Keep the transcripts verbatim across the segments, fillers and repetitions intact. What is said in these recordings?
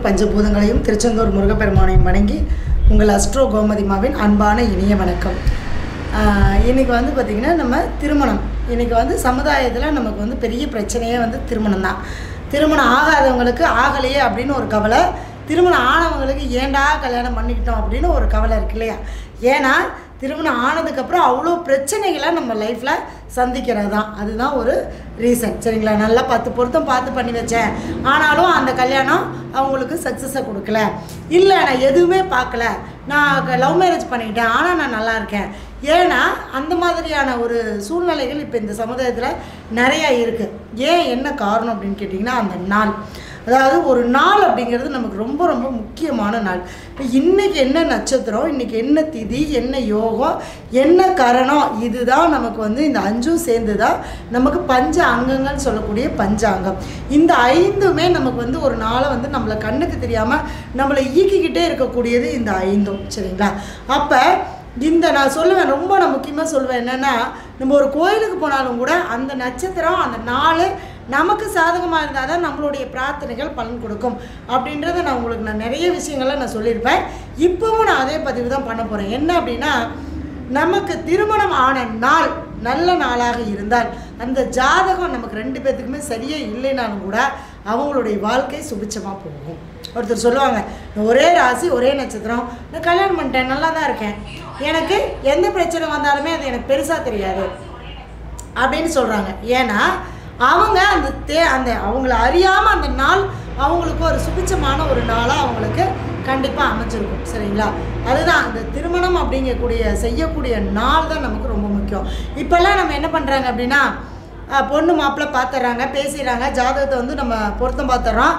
பஞ்சபூதங்களையும் திருச்செந்தூர் முருகப்பெருமானையும் வணங்கி உங்கள் அஸ்ட்ரோ கோமதிமாவின் அன்பான இனிய வணக்கம். இன்றைக்கி வந்து பார்த்திங்கன்னா நம்ம திருமணம் இன்றைக்கி வந்து சமுதாயத்தில் நமக்கு வந்து பெரிய பிரச்சனையே வந்து திருமணம் தான். திருமணம் ஆகாதவங்களுக்கு ஆகலையே அப்படின்னு ஒரு கவலை, திருமணம் ஆனவங்களுக்கு ஏண்டா கல்யாணம் பண்ணிக்கிட்டோம் அப்படின்னு ஒரு கவலை இருக்கு இல்லையா? ஏன்னா திருமணம் ஆனதுக்கப்புறம் அவ்வளோ பிரச்சனைகளை நம்ம லைஃப்பில் சந்திக்கிறது தான். அதுதான் ஒரு ரீசன். சரிங்களா? நல்லா பத்து பொருத்தம் பார்த்து பண்ணி வச்சேன், ஆனாலும் அந்த கல்யாணம் அவங்களுக்கு சக்ஸஸை கொடுக்கல. இல்லை நான் எதுவுமே பார்க்கல, நான் லவ் மேரேஜ் பண்ணிக்கிட்டேன் ஆனால் நான் நல்லா இருக்கேன். ஏன்னா அந்த மாதிரியான ஒரு சூழ்நிலைகள் இப்போ இந்த சமுதாயத்தில் நிறையா இருக்குது. ஏன் என்ன காரணம் அப்படின்னு கேட்டிங்கன்னா, அந்த நாள், அதாவது ஒரு நாள் அப்படிங்கிறது நமக்கு ரொம்ப ரொம்ப முக்கியமான நாள். இப்போ இன்றைக்கி என்ன நட்சத்திரம், இன்றைக்கி என்ன திதி, என்ன யோகம், என்ன கரணம், இதுதான் நமக்கு வந்து இந்த அஞ்சும் சேர்ந்து தான் நமக்கு பஞ்ச அங்கங்கள்னு சொல்லக்கூடிய பஞ்சாங்கம். இந்த ஐந்துமே நமக்கு வந்து ஒரு நாளை வந்து நம்மளை கண்ணுக்கு தெரியாமல் நம்மளை ஈக்கிக்கிட்டே இருக்கக்கூடியது இந்த ஐந்தும். சரிங்களா? அப்போ இந்த நான் சொல்லுவேன், ரொம்ப நான் முக்கியமாக சொல்லுவேன் என்னென்னா, நம்ம ஒரு கோயிலுக்கு போனாலும் கூட அந்த நட்சத்திரம் அந்த நாள் நமக்கு சாதகமாக இருந்தால் தான் நம்மளுடைய பிரார்த்தனைகள் பலன் கொடுக்கும் அப்படின்றத நான் உங்களுக்கு நான் நிறைய விஷயங்களை நான் சொல்லியிருப்பேன். இப்போவும் நான் அதே பதிவு தான் பண்ண போகிறேன். என்ன அப்படின்னா, நமக்கு திருமணம் ஆன நாள் நல்ல நாளாக இருந்தால் அந்த ஜாதகம் நமக்கு ரெண்டு பேர்த்துக்குமே சரியாக இல்லைனாலும் கூட அவங்களுடைய வாழ்க்கை சுபிச்சமாக போகும். ஒருத்தர் சொல்லுவாங்க, ஒரே ராசி ஒரே நட்சத்திரம், நான் கல்யாணம் பண்ணிட்டேன், நல்லா தான் இருக்கேன், எனக்கு எந்த பிரச்சனை வந்தாலுமே அது எனக்கு பெருசாக தெரியாது அப்படின்னு சொல்கிறாங்க. ஏன்னா அவங்க அந்த தே அந்த அவங்கள அறியாமல் அந்த நாள் அவங்களுக்கு ஒரு சுபிச்சமான ஒரு நாளாக அவங்களுக்கு கண்டிப்பாக அமைச்சிருக்கும். சரிங்களா? அதுதான் அந்த திருமணம் அப்படிங்கக்கூடிய செய்யக்கூடிய நாள் தான் நமக்கு ரொம்ப முக்கியம். இப்போல்லாம் நம்ம என்ன பண்ணுறாங்க அப்படின்னா, பொண்ணு மாப்பிள்ளை பார்த்துட்றாங்க, பேசிடுறாங்க, ஜாதகத்தை வந்து நம்ம பொருத்தம் பார்த்துட்றோம்,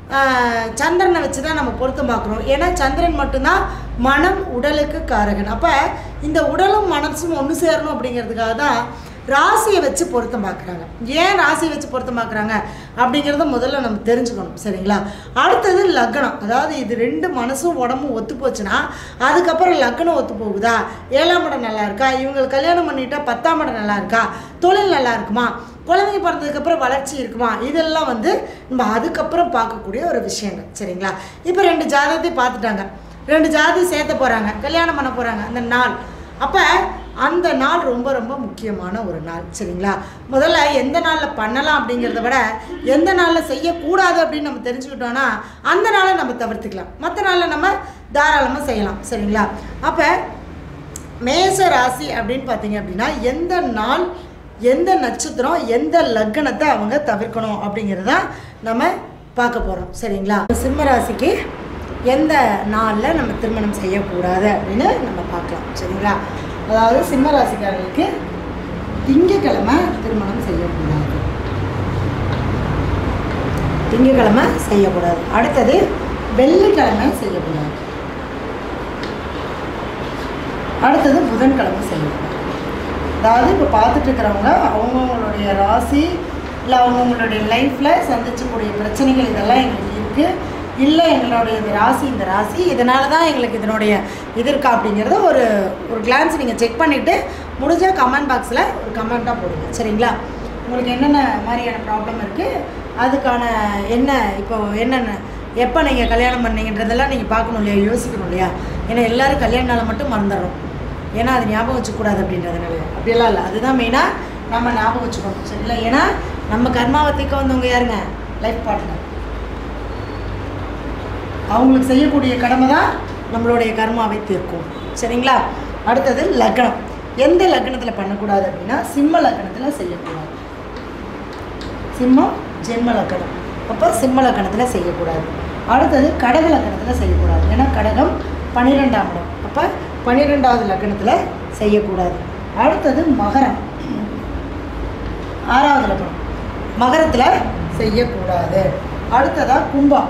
சந்திரனை வச்சு தான் நம்ம பொருத்தம் பார்க்குறோம். ஏன்னா சந்திரன் மட்டும்தான் மனம் உடலுக்கு காரகன். அப்போ இந்த உடலும் மனசும் ஒன்று சேரணும் அப்படிங்கிறதுக்காக தான் ராசியை வச்சு பொருத்தம் பார்க்குறாங்க. ஏன் ராசியை வச்சு பொருத்தம் பார்க்குறாங்க அப்படிங்கிறத முதல்ல நம்ம தெரிஞ்சுக்கணும். சரிங்களா? அடுத்தது லக்னம். அதாவது இது ரெண்டு மனசும் உடம்பும் ஒத்து போச்சுன்னா அதுக்கப்புறம் லக்னம் ஒத்து போகுதா, ஏழாம் இடம் நல்லா இருக்கா, இவங்களுக்கு கல்யாணம் பண்ணிட்டா பத்தாம் இடம் நல்லா இருக்கா, தொழில் நல்லா இருக்குமா, குழந்தைங்க பிறந்ததுக்கப்புறம் வளர்ச்சி இருக்குமா, இதெல்லாம் வந்து நம்ம அதுக்கப்புறம் பார்க்கக்கூடிய ஒரு விஷயங்கள். சரிங்களா? இப்போ ரெண்டு ஜாதகத்தை பார்த்துட்டாங்க, ரெண்டு ஜாதி சேர்த்த போகிறாங்க, கல்யாணம் பண்ண போகிறாங்க அந்த நாள். அப்போ அந்த நாள் ரொம்ப ரொம்ப முக்கியமான ஒரு நாள். சரிங்களா? முதல்ல எந்த நாளில் பண்ணலாம் அப்படிங்கிறத விட எந்த நாளில் செய்யக்கூடாது அப்படின்னு நம்ம தெரிஞ்சுக்கிட்டோன்னா அந்த நாளை நம்ம தவிர்த்துக்கலாம், மற்ற நாளில் நம்ம தாராளமாக செய்யலாம். சரிங்களா? அப்போ மேஷ ராசி அப்படின்னு பார்த்தீங்க அப்படின்னா எந்த நாள், எந்த நட்சத்திரம், எந்த லக்னத்தை அவங்க தவிர்க்கணும் அப்படிங்கிறத நம்ம பார்க்க போகிறோம். சரிங்களா? சிம்ம ராசிக்கு எந்த நாளில் நம்ம திருமணம் செய்யக்கூடாது அப்படின்னு நம்ம பார்க்கலாம். சரிங்களா? அதாவது சிம்ம ராசிக்காரர்களுக்கு திங்கக்கிழமை திருமணம் செய்யக்கூடாது, திங்கக்கிழமை செய்யக்கூடாது. அடுத்தது வெள்ளிக்கிழமை செய்யக்கூடாது. அடுத்தது புதன்கிழமை செய்யக்கூடாது. அதாவது இப்போ பார்த்துட்டு இருக்கிறவங்க அவங்கவுங்களுடைய ராசி இல்லை அவங்கவுங்களுடைய லைஃப்பில் சந்திச்சக்கூடிய பிரச்சனைகள் இதெல்லாம் எங்களுக்கு இருக்குது, இல்லை எங்களுடைய இந்த ராசி இந்த ராசி இதனால தான் எங்களுக்கு இதனுடைய இது இருக்கா அப்படிங்கிறத ஒரு ஒரு கிளான்ஸ் நீங்கள் செக் பண்ணிவிட்டு முடிஞ்சால் கமெண்ட் பாக்ஸில் ஒரு கமெண்ட்டாக போடுங்க. சரிங்களா? உங்களுக்கு என்னென்ன மாதிரியான ப்ராப்ளம் இருக்குது, அதுக்கான என்ன இப்போ என்னென்ன எப்போ நீங்கள் கல்யாணம் பண்ணீங்கன்றதெல்லாம் நீங்கள் பார்க்கணும் இல்லையா, யோசிக்கணும் இல்லையா? ஏன்னா எல்லோரும் கல்யாண நாளை மட்டும் மறந்துடுறோம், ஏன்னா அது ஞாபகம் வச்சுக்கூடாது அப்படின்றதுனால. அப்படியெல்லாம் இல்லை, அதுதான் மெயினாக நம்ம ஞாபகம் வச்சுக்கணும். சரிங்களா? ஏன்னா நம்ம கர்மாவை தீர்க்க வந்தவங்க யாருங்க? Life partner. அவங்களுக்கு செய்யக்கூடிய கடமை தான் நம்மளுடைய கர்மாவை தீர்க்கும். சரிங்களா? அடுத்தது லக்னம். எந்த லக்னத்தில் பண்ணக்கூடாது அப்படின்னா சிம்ம லக்னத்தில் செய்யக்கூடாது. சிம்மம் ஜென்ம லக்னம், அப்போ சிம்ம லக்னத்தில் செய்யக்கூடாது. அடுத்தது கடக லக்னத்தில் செய்யக்கூடாது, ஏன்னா கடகம் பன்னிரெண்டாம் இடம், அப்போ பன்னிரெண்டாவது லக்னத்தில் செய்யக்கூடாது. அடுத்தது மகரம், ஆறாவது லக்னம், மகரத்தில் செய்யக்கூடாது. அடுத்ததாக கும்பம்,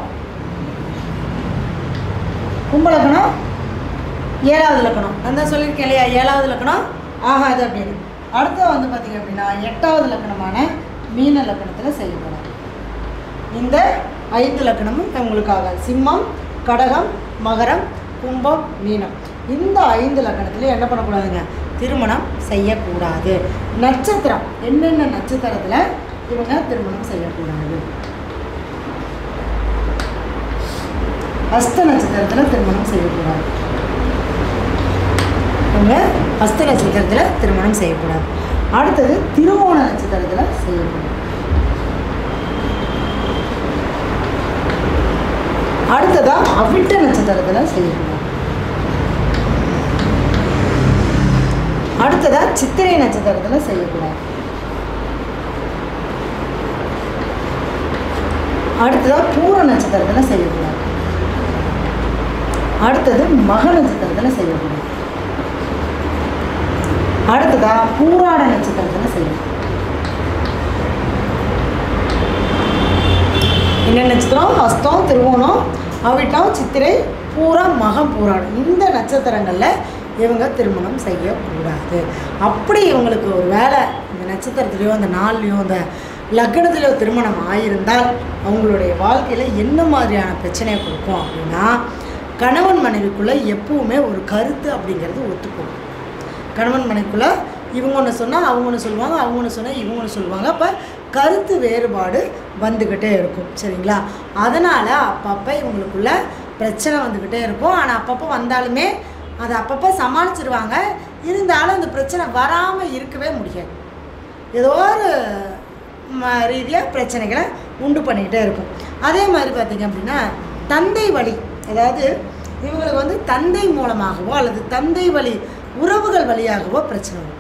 கும்பலக்கணம் ஏழாவது லக்கணம், நான் தான் சொல்லியிருக்கேன் இல்லையா, ஏழாவது லக்கணம் ஆகாது அப்படின்னு. அடுத்து வந்து பார்த்திங்க அப்படின்னா எட்டாவது லக்கணமான மீன லக்கணத்தில் செய்யக்கூடாது. இந்த ஐந்து லக்கணமும் உங்களுக்கு ஆகாது. சிம்மம், கடகம், மகரம், கும்பம், மீனம், இந்த ஐந்து லக்கணத்தில் என்ன பண்ணக்கூடாதுங்க? திருமணம் செய்யக்கூடாது. நட்சத்திரம், என்னென்ன நட்சத்திரத்தில் இவங்க திருமணம் செய்யக்கூடாது? ஹஸ்த நட்சத்திரத்தில் திருமணம் செய்யக்கூடாது. இவங்க ஹஸ்த நட்சத்திரத்தில் திருமணம் செய்யக்கூடாது. அடுத்தது திருவோண நட்சத்திரத்தில் செய்யக்கூடாது. அடுத்ததாக அவிட்ட நட்சத்திரத்தில் செய்யக்கூடாது. அடுத்ததாக சித்திரை நட்சத்திரத்தில் செய்யக்கூடாது. அடுத்ததாக பூர நட்சத்திரத்தில் செய்யக்கூடாது. அடுத்தது மக நட்சத்திரத்தில் செய்யக்கூடாது. அடுத்ததாக பூராட நட்சத்திரத்தில் செய்யணும். என்ன நட்சத்திரம்? ஹஸ்தம், திருவோணம், அவிட்டம், சித்திரை, பூரம், மகம், பூராடம். இந்த நட்சத்திரங்களில் இவங்க திருமணம் செய்யக்கூடாது. அப்படி இவங்களுக்கு ஒரு வேளை இந்த நட்சத்திரத்துலேயோ அந்த நாள்லேயோ அந்த லக்னத்திலேயோ திருமணம் ஆகியிருந்தால் அவங்களுடைய வாழ்க்கையில் என்ன மாதிரியான பிரச்சனையை கொடுக்கும் அப்படின்னா, கணவன் மனைவிக்குள்ளே எப்பவுமே ஒரு கருத்து அப்படிங்கிறது ஒத்துப்போகும். கணவன் மனைவிக்குள்ளே இவங்க ஒன்று சொன்னால் அவங்க ஒன்று சொல்லுவாங்க, அவங்க ஒன்று சொன்னால் இவங்க ஒன்று சொல்லுவாங்க. அப்போ கருத்து வேறுபாடு வந்துக்கிட்டே இருக்கும். சரிங்களா? அதனால் அப்பப்போ இவங்களுக்குள்ள பிரச்சனை வந்துக்கிட்டே இருக்கும். ஆனால் அப்பப்போ வந்தாலுமே அதை அப்பப்போ சமாளிச்சிருவாங்க. இருந்தாலும் அந்த பிரச்சனை வராமல் இருக்கவே முடியாது. ஏதோ ஒரு ரீதியாக பிரச்சனைகளை உண்டு பண்ணிக்கிட்டே இருக்கும். அதே மாதிரி பார்த்திங்க அப்படின்னா தந்தை வழி, அதாவது இவங்களுக்கு வந்து தந்தை மூலமாகவோ அல்லது தந்தை வழி உறவுகள் வழியாகவோ பிரச்சனை வரும்.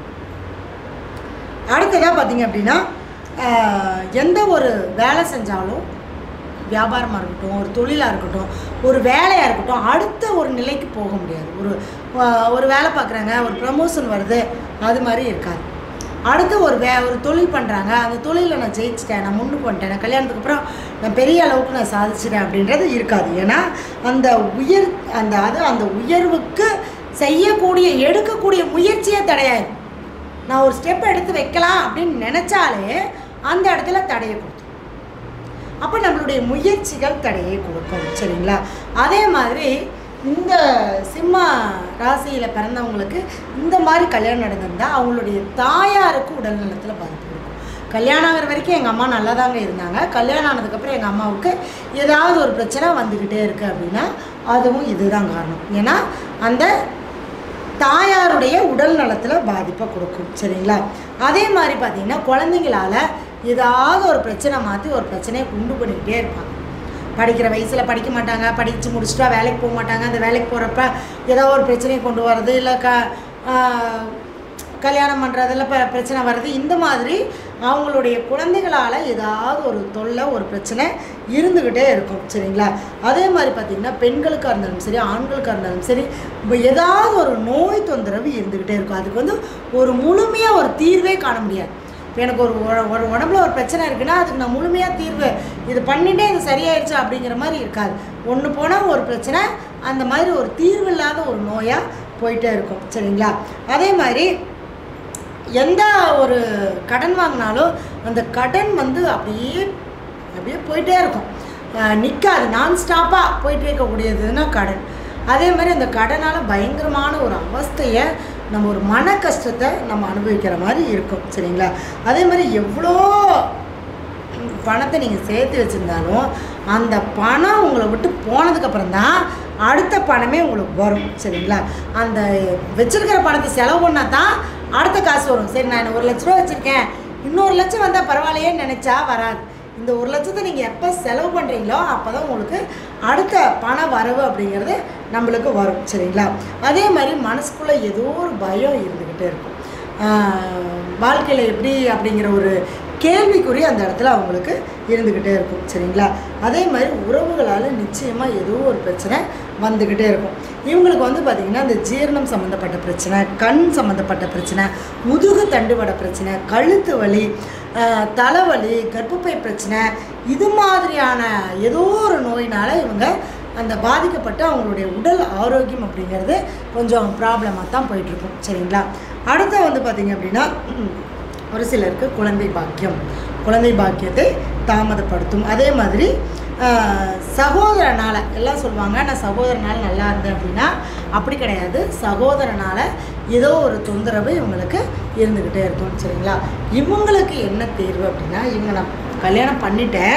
அடுத்ததாக பார்த்திங்க அப்படின்னா எந்த ஒரு வேலை செஞ்சாலும், வியாபாரமாக இருக்கட்டும், ஒரு தொழிலாக இருக்கட்டும், ஒரு வேலையாக இருக்கட்டும், அடுத்த ஒரு நிலைக்கு போக முடியாது. ஒரு ஒரு வேலை பார்க்குறாங்க, ஒரு ப்ரமோஷன் வருது, அது மாதிரி இருக்காது. அடுத்து ஒரு வே ஒரு தொழில் பண்ணுறாங்க, அந்த தொழிலில் நான் ஜெயிச்சிட்டேன், நான் முன்னுக்கு வந்துட்டேன், நான் கல்யாணத்துக்கு அப்புறம் நான் பெரிய அளவுக்கு நான் சாதிச்சிட்டேன் அப்படின்றது இருக்காது. ஏன்னா அந்த உயர் அந்த அது அந்த உயர்வுக்கு செய்யக்கூடிய எடுக்கக்கூடிய முயற்சியே தடையாயிடும். நான் ஒரு ஸ்டெப் எடுத்து வைக்கலாம் அப்படின்னு நினச்சாலே அந்த இடத்துல தடையை கொடுக்கும். அப்போ நம்மளுடைய முயற்சிகள் தடையை கொடுக்கும். சரிங்களா? அதே மாதிரி இந்த சிம்ம ராசியில் பிறந்தவங்களுக்கு இந்த மாதிரி கல்யாணம் நடந்திருந்தால் அவங்களுடைய தாயாருக்கு உடல் நலத்தில் பாதிப்பு இருக்கும். கல்யாணம் ஆகிற வரைக்கும் எங்கள் அம்மா நல்லா தாங்க இருந்தாங்க. கல்யாணம் ஆனதுக்கப்புறம் எங்கள் அம்மாவுக்கு ஏதாவது ஒரு பிரச்சனை வந்துக்கிட்டே இருக்குது அப்படின்னா அதுவும் இதுதான் காரணம். ஏன்னா அந்த தாயாருடைய உடல் நலத்தில் பாதிப்பை கொடுக்கும். சரிங்களா? அதே மாதிரி பார்த்திங்கன்னா குழந்தைங்களால் ஏதாவது ஒரு பிரச்சனை மாற்றி ஒரு பிரச்சனையை உண்டு பண்ணிக்கிட்டே இருப்பாங்க. படிக்கிற வயசில் படிக்க மாட்டாங்க, படித்து முடிச்சுட்டா வேலைக்கு போக மாட்டாங்க. அந்த வேலைக்கு போகிறப்ப ஏதோ ஒரு பிரச்சனையை கொண்டு வர்றது, இல்லை க கல்யாணம் பண்ணுறதில் இப்போ பிரச்சனை வர்றது, இந்த மாதிரி அவங்களுடைய குழந்தைகளால் ஏதாவது ஒரு தொல்லை ஒரு பிரச்சனை இருந்துக்கிட்டே இருக்கும். சரிங்களா? அதே மாதிரி பார்த்திங்கன்னா பெண்களுக்காக இருந்தாலும் சரி, ஆண்களுக்காக இருந்தாலும் சரி, இப்போ ஏதாவது ஒரு நோய் தொந்தரவு இருந்துக்கிட்டே இருக்கும். அதுக்கு வந்து ஒரு முழுமையாக ஒரு தீர்வே காண முடியாது. இப்போ எனக்கு ஒரு ஒரு உடம்புல ஒரு பிரச்சனை இருக்குன்னா அதுக்கு நான் முழுமையாக தீர்வு இது பண்ணிட்டே இது சரியாயிடுச்சு அப்படிங்கிற மாதிரி இருக்காது. ஒன்று போனால் ஒரு பிரச்சனை, அந்த மாதிரி ஒரு தீர்வு இல்லாத ஒரு நோயாக போயிட்டே இருக்கும். சரிங்களா? அதே மாதிரி எந்த ஒரு கடன் வாங்கினாலும் அந்த கடன் வந்து அப்படியே அப்படியே போயிட்டே இருக்கும், நிற்காது, நான் ஸ்டாப்பாக போயிட்டே இருக்கக்கூடியதுன்னா கடன். அதே மாதிரி அந்த கடனால் பயங்கரமான ஒரு அவஸ்தையை, நம்ம ஒரு மன கஷ்டத்தை நம்ம அனுபவிக்கிற மாதிரி இருக்கும். சரிங்களா? அதே மாதிரி எவ்வளோ பணத்தை நீங்கள் சேர்த்து வச்சுருந்தாலும் அந்த பணம் உங்களை விட்டு போனதுக்கப்புறம் தான் அடுத்த பணமே உங்களுக்கு வரும். சரிங்களா? அந்த வச்சுருக்கிற பணத்தை செலவு பண்ணால் தான் அடுத்த காசு வரும். சரி, நான் ஒரு லட்ச ரூபா வச்சுருக்கேன், இன்னொரு லட்சம் வந்தால் பரவாயில்லையேன்னு நினச்சா வராது. இந்த ஒரு லட்சத்தை நீங்கள் எப்போ செலவு பண்ணுறீங்களோ அப்போ தான் உங்களுக்கு அடுத்த பண வரவு அப்படிங்கிறது நம்மளுக்கு வரும். சரிங்களா? அதே மாதிரி மனசுக்குள்ளே ஏதோ ஒரு பயம் இருந்துக்கிட்டே இருக்கும். வாழ்க்கையில் எப்படி அப்படிங்கிற ஒரு கேள்விக்குறி அந்த இடத்துல அவங்களுக்கு இருந்துக்கிட்டே இருக்கும். சரிங்களா? அதே மாதிரி உறவுகளால் நிச்சயமாக ஏதோ ஒரு பிரச்சனை வந்துக்கிட்டே இருக்கும். இவங்களுக்கு வந்து பார்த்திங்கன்னா இந்த ஜீரணம் சம்மந்தப்பட்ட பிரச்சனை, கண் சம்மந்தப்பட்ட பிரச்சனை, முதுகு தண்டுவட பிரச்சனை, கழுத்து வலி, தலைவலி, கர்ப்பப்பை பிரச்சனை, இது மாதிரியான ஏதோ ஒரு நோயினால் இவங்க அந்த பாதிக்கப்பட்டு அவங்களுடைய உடல் ஆரோக்கியம் அப்படிங்கிறது கொஞ்சம் ப்ராப்ளமாக தான் போயிட்டுருக்கும். சரிங்களா? அடுத்து வந்து பார்த்திங்க அப்படின்னா ஒரு சிலருக்கு குழந்தை பாக்கியம் குழந்தை பாக்கியத்தை தாமதப்படுத்தும். அதே மாதிரி சகோதரனால் எல்லாம் சொல்லுவாங்க, நான் சகோதரனால் நல்லா இருந்தேன் அப்படின்னா அப்படி கிடையாது. சகோதரனால் ஏதோ ஒரு தொந்தரவு இவங்களுக்கு இருந்துக்கிட்டே இருக்கும். சரிங்களா? இவங்களுக்கு என்ன தீர்வு அப்படின்னா, இவங்க நான் கல்யாணம் பண்ணிட்டேன்,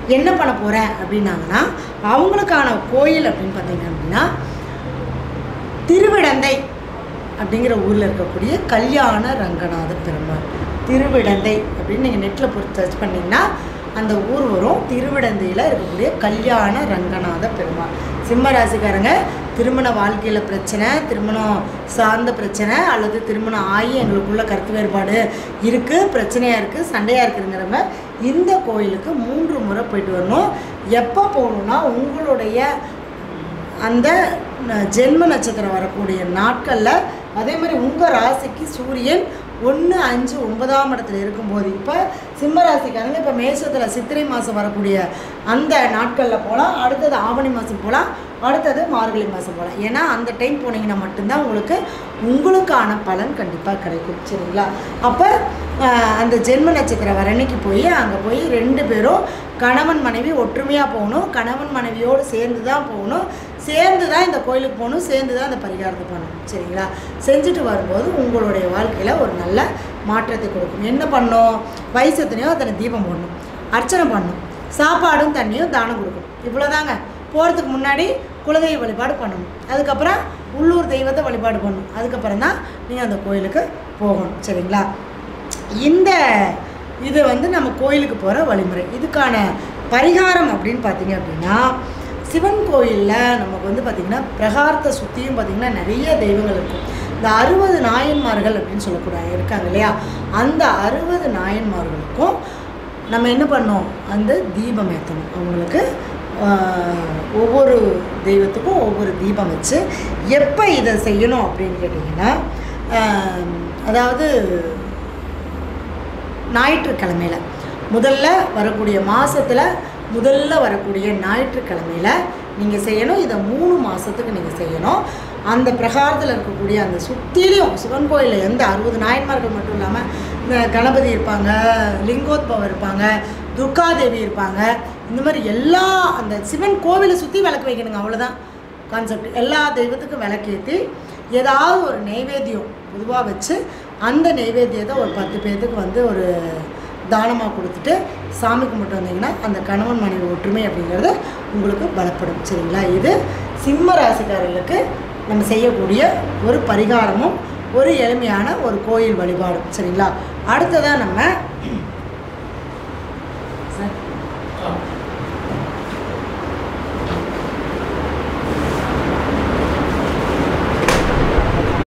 என்ன பண்ண போகிறேன் அப்படின்னாங்கன்னா, அவங்களுக்கான கோயில் அப்படின்னு பார்த்தீங்க அப்படின்னா திருவிடந்தை அப்படிங்கிற ஊரில் இருக்கக்கூடிய கல்யாண ரங்கநாத பெருமாள். திருவிடந்தை அப்படின்னு நீங்கள் நெட்டில் போய் சர்ச் பண்ணிங்கன்னா அந்த ஊர் வரும். திருவிடந்தையில் இருக்கக்கூடிய கல்யாண ரங்கநாத பெருமாள். சிம்ம ராசிக்காரங்க திருமண வாழ்க்கையில் பிரச்சனை, திருமணம் சார்ந்த பிரச்சனை, அல்லது திருமணம் ஆகி எங்களுக்குள்ள கருத்து வேறுபாடு இருக்குது, பிரச்சனையாக இருக்குது, சண்டையாக இருக்குதுங்கிறவங்க இந்த கோயிலுக்கு மூன்று முறை போயிட்டு வரணும். எப்போ போகணுன்னா உங்களுடைய அந்த ஜென்ம நட்சத்திரம் வரக்கூடிய நாட்களில், அதே மாதிரி உங்கள் ராசிக்கு சூரியன் ஒன்று அஞ்சு ஒன்பதாம் இடத்துல இருக்கும்போது, இப்போ சிம்ம ராசிக்காரங்க இப்போ மேஷத்தில் சித்திரை மாதம் வரக்கூடிய அந்த நாட்களில் போகலாம், அடுத்தது ஆவணி மாதம் போகலாம், அடுத்தது மார்கழி மாதம் போகலாம். ஏன்னா அந்த டைம் போனீங்கன்னா மட்டும்தான் உங்களுக்கு உங்களுக்கான பலன் கண்டிப்பாக கிடைக்கும். சரிங்களா? அப்போ அந்த ஜென்ம நட்சத்திரம் வர அன்னைக்கு போய் அங்கே போய் ரெண்டு பேரும் கணவன் மனைவி ஒற்றுமையாக போகணும். கணவன் மனைவியோடு சேர்ந்து தான் போகணும், சேர்ந்து தான் இந்த கோயிலுக்கு போகணும், சேர்ந்து தான் இந்த பரிகாரத்தை பண்ணணும். சரிங்களா? செஞ்சுட்டு வரும்போது உங்களுடைய வாழ்க்கையில் ஒரு நல்ல மாற்றத்தை கொடுக்கும். என்ன பண்ணணும்? வயசு எத்தனையோ அத்தனை தீபம் போடணும், அர்ச்சனை பண்ணணும், சாப்பாடும் தண்ணியும் தானம் கொடுக்கணும். இவ்வளோதாங்க. போகிறதுக்கு முன்னாடி குலதெய்வ வழிபாடு பண்ணணும், அதுக்கப்புறம் உள்ளூர் தெய்வத்தை வழிபாடு பண்ணணும், அதுக்கப்புறம் தான் நீங்கள் அந்த கோயிலுக்கு போகணும். சரிங்களா? இந்த இது வந்து நம்ம கோயிலுக்கு போகிற வழிமுறை. இதுக்கான பரிகாரம் அப்படின்னு பார்த்தீங்க அப்படின்னா, சிவன் கோயிலில் நமக்கு வந்து பார்த்திங்கன்னா பிரகாரத்தை சுற்றியும் பார்த்திங்கன்னா நிறைய தெய்வங்கள் இருக்கும். இந்த அறுபது நாயன்மார்கள் அப்படின்னு சொல்லக்கூடாது இருக்காங்க இல்லையா, அந்த அறுபது நாயன்மார்களுக்கும் நம்ம என்ன பண்ணோம்? அந்த தீபம் ஏற்றணும். அவங்களுக்கு ஒவ்வொரு தெய்வத்துக்கும் ஒவ்வொரு தீபம் வச்சு எப்போ இதை செய்யணும் அப்படின்னு கேட்டிங்கன்னா, அதாவது ஞாயிற்றுக்கிழமையில் முதல்ல வரக்கூடிய மாதத்தில் முதல்ல வரக்கூடிய ஞாயிற்றுக்கிழமையில் நீங்கள் செய்யணும். இதை மூணு மாதத்துக்கு நீங்கள் செய்யணும். அந்த பிரகாரத்தில் இருக்கக்கூடிய அந்த சுற்றிலையும் சிவன் கோயிலில் எந்த அறுபது நாயன்மார்கள் மட்டும் இல்லாமல் இந்த கணபதி இருப்பாங்க, லிங்கோத்பவர் இருப்பாங்க, துர்காதேவி இருப்பாங்க, இந்த மாதிரி எல்லா அந்த சிவன் கோவிலை சுற்றி விளக்கு வைக்கணுங்க. அவ்வளோதான் கான்செப்ட். எல்லா தெய்வத்துக்கும் விளக்கேற்றி ஏதாவது ஒரு நெய்வேத்தியம் பொதுவாக வச்சு அந்த நெய்வேத்தியத்தை ஒரு பத்து பேர்த்துக்கு வந்து ஒரு தானமாக கொடுத்துட்டு சாமி கும்பிட்டு வந்தீங்கன்னா அந்த கணவன் மனைவி ஒற்றுமை அப்படிங்கிறது உங்களுக்கு பலப்படும். சரிங்களா? இது சிம்ம ராசிக்காரர்களுக்கு நம்ம செய்யக்கூடிய ஒரு பரிகாரமும் ஒரு எளிமையான ஒரு கோயில் வழிபாடும். சரிங்களா? அடுத்ததாக நம்ம